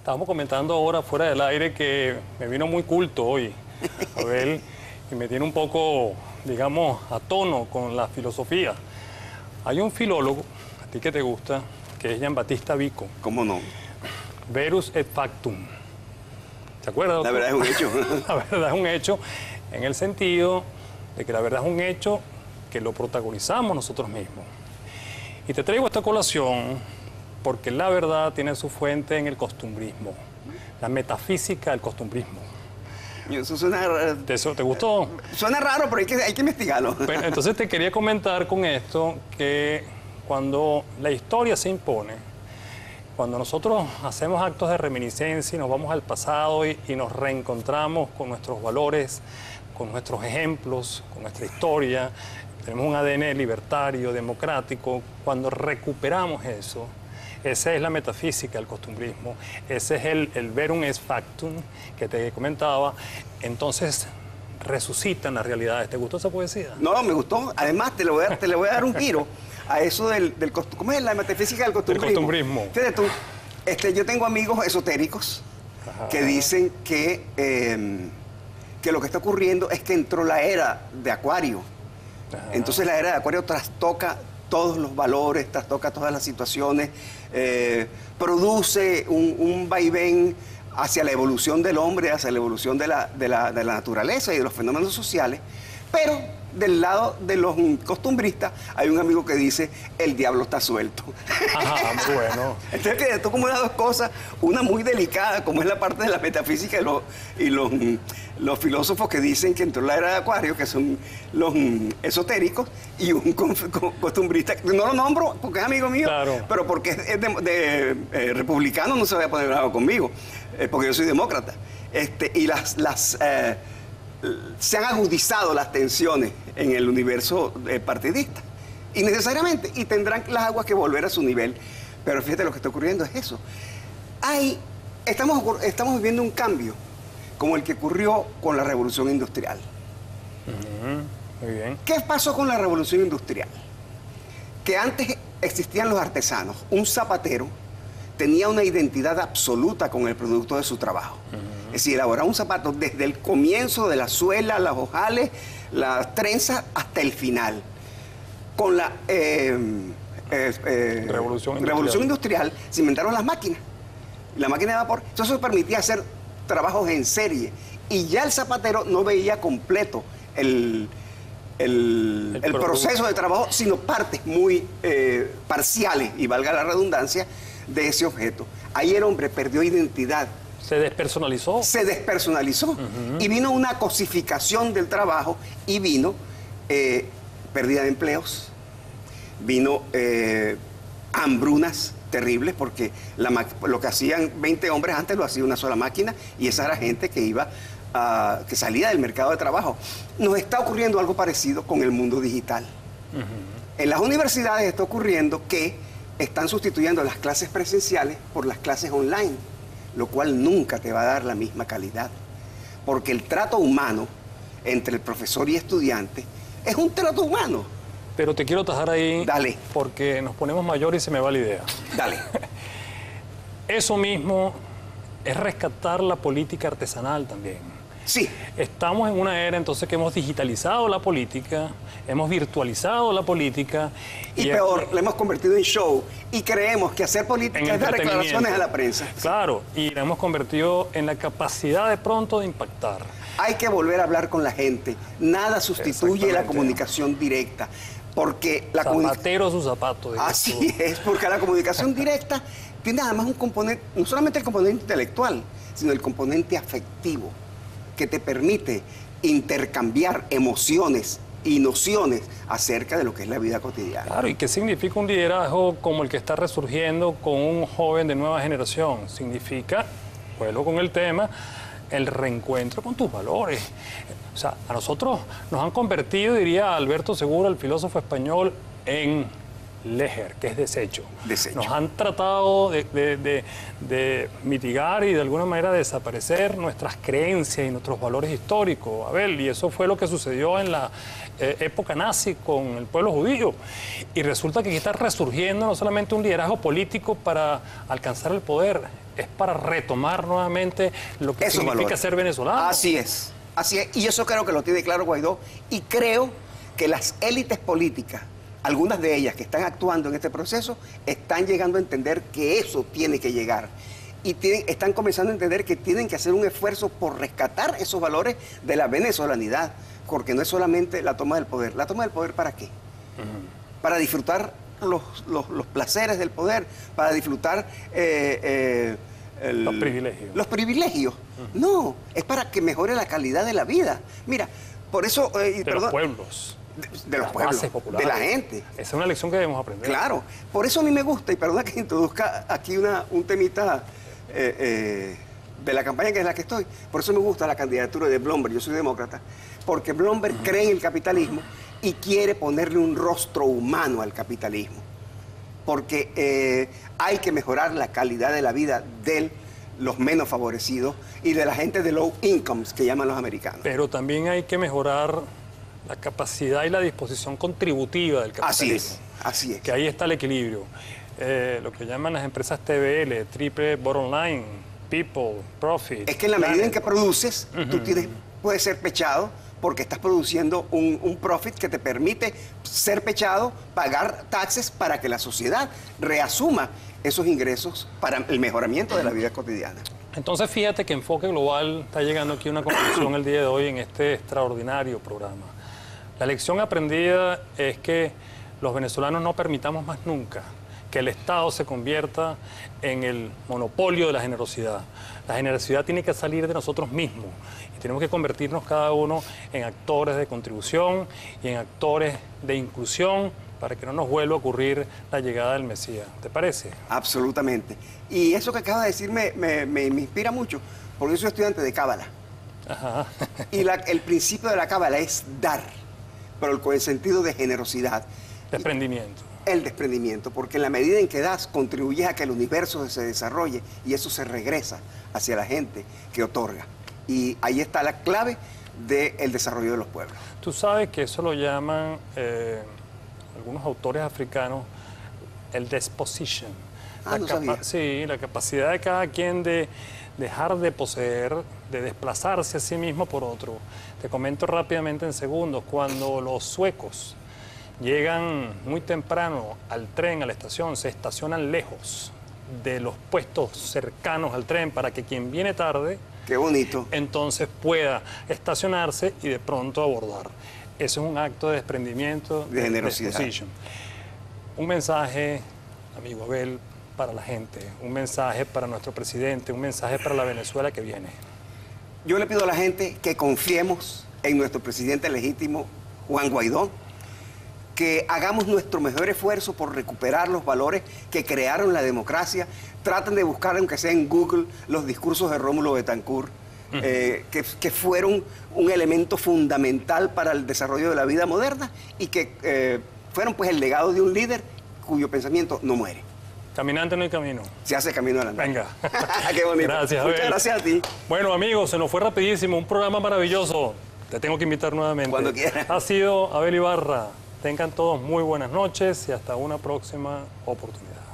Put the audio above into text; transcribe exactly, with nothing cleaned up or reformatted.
Estábamos comentando ahora fuera del aire que me vino muy culto hoy, Abel, y me tiene un poco, digamos, a tono con la filosofía. Hay un filólogo, a ti que te gusta, que es Giambattista Vico. ¿Cómo no? Verus et factum. ¿Se acuerda, doctor? La verdad es un hecho. La verdad es un hecho en el sentido de que la verdad es un hecho que lo protagonizamos nosotros mismos. Y te traigo esta colación porque la verdad tiene su fuente en el costumbrismo, la metafísica del costumbrismo. Eso suena raro. ¿Te, ¿Te gustó? Suena raro, pero hay que, hay que investigarlo. Pero, entonces te quería comentar con esto que cuando la historia se impone, cuando nosotros hacemos actos de reminiscencia y nos vamos al pasado y, y nos reencontramos con nuestros valores, con nuestros ejemplos, con nuestra historia, tenemos un A D N libertario, democrático, cuando recuperamos eso, esa es la metafísica del costumbrismo, ese es el, el verum est factum que te comentaba, entonces resucitan las realidades. ¿Te gustó esa poesía? No, me gustó. Además, te le voy a, te le voy a dar un giro a eso del, del costumbrismo. ¿Cómo es la metafísica del costumbrismo? Del costumbrismo. Fíjate tú, este, yo tengo amigos esotéricos Ajá. que dicen que, eh, que lo que está ocurriendo es que entró la era de Acuario. Ajá. Entonces la era de Acuario trastoca todos los valores, trastoca todas las situaciones, eh, produce un, un vaivén hacia la evolución del hombre, hacia la evolución de la, de, la, de la naturaleza y de los fenómenos sociales, pero del lado de los costumbristas hay un amigo que dice, el diablo está suelto. Ajá, muy bueno. Entonces, que esto como las dos cosas, una muy delicada, como es la parte de la metafísica y los, y los, los filósofos que dicen que entró la era de Acuario, que son los esotéricos, y un costumbrista, no lo nombro porque es amigo mío, claro. pero porque es de, de, de eh, republicano no se vaya a poner bravo conmigo, eh, porque yo soy demócrata. Este, y las... las eh, se han agudizado las tensiones en el universo eh, partidista, innecesariamente, y tendrán las aguas que volver a su nivel. Pero fíjate, lo que está ocurriendo es eso. Hay, estamos, estamos viviendo un cambio, como el que ocurrió con la Revolución Industrial. Uh-huh. Muy bien. ¿Qué pasó con la Revolución Industrial? Que antes existían los artesanos. Un zapatero tenía una identidad absoluta con el producto de su trabajo. Uh-huh. Es decir, elaborar un zapato desde el comienzo de la suela, las ojales, las trenzas, hasta el final. Con la eh, eh, eh, Revolución Industrial. Revolución Industrial se inventaron las máquinas. La máquina de vapor. Eso permitía hacer trabajos en serie. Y ya el zapatero no veía completo el, el, el, el proceso de trabajo, sino partes muy eh, parciales, y valga la redundancia, de ese objeto. Ahí el hombre perdió identidad. ¿Se despersonalizó? Se despersonalizó. Uh-huh. Y vino una cosificación del trabajo y vino eh, pérdida de empleos, vino eh, hambrunas terribles, porque la lo que hacían veinte hombres antes lo hacía una sola máquina, y esa era gente que iba a, que salía del mercado de trabajo. Nos está ocurriendo algo parecido con el mundo digital. Uh-huh. En las universidades está ocurriendo que están sustituyendo las clases presenciales por las clases online, lo cual nunca te va a dar la misma calidad, porque el trato humano entre el profesor y estudiante es un trato humano. Pero te quiero tajar ahí. Dale. Porque nos ponemos mayores y se me va la idea. Dale. Eso mismo es rescatar la política artesanal también. Sí. Estamos en una era entonces que hemos digitalizado la política, hemos virtualizado la política. Y, y peor, es, la hemos convertido en show, y creemos que hacer política es dar declaraciones a la prensa. Claro, y la hemos convertido en la capacidad de pronto de impactar. Hay que volver a hablar con la gente. Nada sustituye la comunicación directa. Porque la Zapatero a su zapato. Así es, porque la comunicación directa tiene además un componente, no solamente el componente intelectual, sino el componente afectivo, que te permite intercambiar emociones y nociones acerca de lo que es la vida cotidiana. Claro, ¿y qué significa un liderazgo como el que está resurgiendo con un joven de nueva generación? Significa, vuelvo con el tema, el reencuentro con tus valores. O sea, a nosotros nos han convertido, diría Alberto Segura, el filósofo español, en leger, que es desecho. Desecho. Nos han tratado de, de, de, de mitigar y de alguna manera desaparecer nuestras creencias y nuestros valores históricos, Abel, y eso fue lo que sucedió en la eh, época nazi con el pueblo judío. Y resulta que aquí está resurgiendo no solamente un liderazgo político para alcanzar el poder, es para retomar nuevamente lo que Esos significa valores. ser venezolano. Así es, así es. Y eso creo que lo tiene claro Guaidó. Y creo que las élites políticas, algunas de ellas que están actuando en este proceso, están llegando a entender que eso tiene que llegar. Y tienen, están comenzando a entender que tienen que hacer un esfuerzo por rescatar esos valores de la venezolanidad, porque no es solamente la toma del poder. ¿La toma del poder para qué? Uh-huh. Para disfrutar los, los, los placeres del poder, para disfrutar eh, eh, el, los privilegios. Los privilegios. Uh-huh. No, es para que mejore la calidad de la vida. Mira, por eso... Eh, de perdón, los pueblos. De, de los pueblos, de la gente. Esa es una lección que debemos aprender. Claro, por eso a mí me gusta, y perdona que introduzca aquí una, un temita eh, eh, de la campaña que es la que estoy, por eso me gusta la candidatura de Bloomberg, yo soy demócrata, porque Bloomberg uh-huh. cree en el capitalismo y quiere ponerle un rostro humano al capitalismo, porque eh, hay que mejorar la calidad de la vida de los menos favorecidos y de la gente de low incomes, que llaman los americanos. Pero también hay que mejorar la capacidad y la disposición contributiva del capitalismo. Así es, así es. Que ahí está el equilibrio. Eh, lo que llaman las empresas T B L, Triple Bottom Line, People, Profit. Es que en la medida en que produces, uh-huh. tú tienes, puedes ser pechado porque estás produciendo un, un profit que te permite ser pechado, pagar taxes para que la sociedad reasuma esos ingresos para el mejoramiento de la vida cotidiana. Entonces fíjate que Enfoque Global está llegando aquí a una conclusión el día de hoy en este extraordinario programa. La lección aprendida es que los venezolanos no permitamos más nunca que el Estado se convierta en el monopolio de la generosidad. La generosidad tiene que salir de nosotros mismos y tenemos que convertirnos cada uno en actores de contribución y en actores de inclusión para que no nos vuelva a ocurrir la llegada del Mesías. ¿Te parece? Absolutamente. Y eso que acabas de decir me, me, me, me inspira mucho, porque yo soy estudiante de Cábala. Ajá. Y la, el principio de la Cábala es dar, pero con el sentido de generosidad. Desprendimiento. El desprendimiento, porque en la medida en que das, contribuyes a que el universo se desarrolle y eso se regresa hacia la gente que otorga. Y ahí está la clave del desarrollo de los pueblos. Tú sabes que eso lo llaman eh, algunos autores africanos el disposition. Ah, la no sabía. Sí, la capacidad de cada quien de dejar de poseer, de desplazarse a sí mismo por otro. Te comento rápidamente en segundos, cuando los suecos llegan muy temprano al tren, a la estación, se estacionan lejos de los puestos cercanos al tren para que quien viene tarde, qué bonito, entonces pueda estacionarse y de pronto abordar. Eso es un acto de desprendimiento, de, de generosidad. De un mensaje, amigo Abel, para la gente, un mensaje para nuestro presidente, un mensaje para la Venezuela que viene. Yo le pido a la gente que confiemos en nuestro presidente legítimo, Juan Guaidó, que hagamos nuestro mejor esfuerzo por recuperar los valores que crearon la democracia. Traten de buscar, aunque sea en Google, los discursos de Rómulo Betancourt, uh-huh. eh, que, que fueron un elemento fundamental para el desarrollo de la vida moderna y que eh, fueron pues el legado de un líder cuyo pensamiento no muere. Caminante no hay camino. Se hace camino adelante. Venga. Qué bonito. Gracias, Muchas Abel. gracias a ti. Bueno, amigos, se nos fue rapidísimo. Un programa maravilloso. Te tengo que invitar nuevamente. Cuando quieras. Ha sido Abel Ibarra. Tengan todos muy buenas noches y hasta una próxima oportunidad.